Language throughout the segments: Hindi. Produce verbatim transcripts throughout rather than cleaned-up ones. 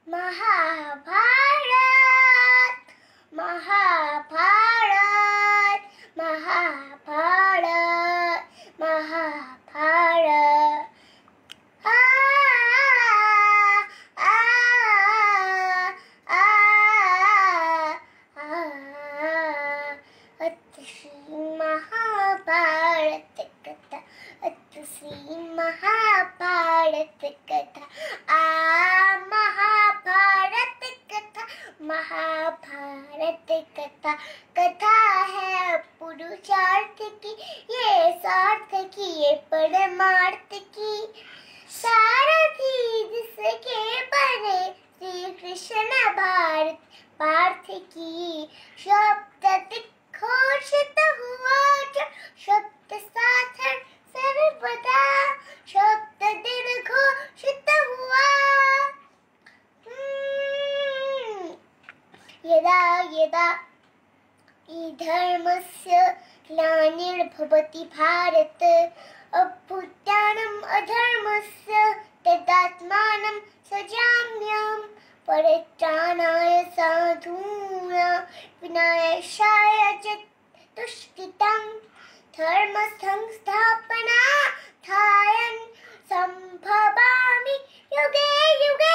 महाभारत महाभारत महाभारत महाभारत आ आ आ आ अत श्री महाभारत कथा अत श्री महाभारत कथा आ महाभारत कथा महाभारत कथा कथा है पुरुषार्थ की, ये सार्थ की, ये परमार्थ की, सारथी जिसके बने श्री कृष्ण भारत पार्थ की। शब्द घोषित हुआ जो शब्द साधन सर्वदा, शब्द दिल घोषित हुआ। यदा यदा हि धर्मस्य ग्लानिर्भवति भारत, अभ्युत्थानम् अधर्मस्य तदात्मानं सृजाम्यहम्। परित्राणाय साधूनां विनाशाय च दुष्कृतं, धर्म संस्थापनार्थाय संभवामि युगे युगे।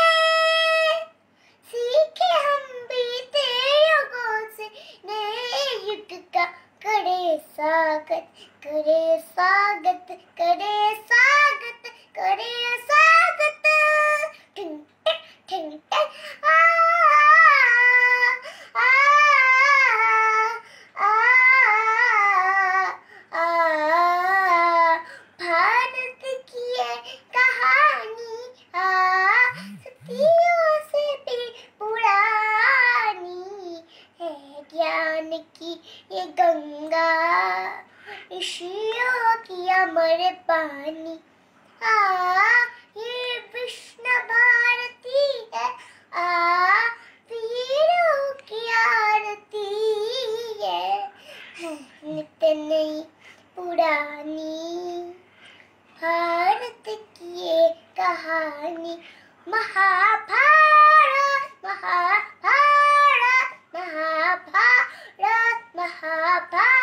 सीखे हम बीते युगों से नए युग का, करे स्वागत करे स्वागत करे स्वागत करे स्वागत। ठिंग ठिंग ठिंग आ आ आ आ भारत की ये कहानी आ सदियों से भी पुरानी है। ज्ञान की ये गंगा, ऋषियों की अमर पानी, आ ये विष्णु भारती है, आ वीरों की आरती है, नित्य नई पुरानी भारत की ये कहानी। महाभारत महाभारत महाभारत महाभारत।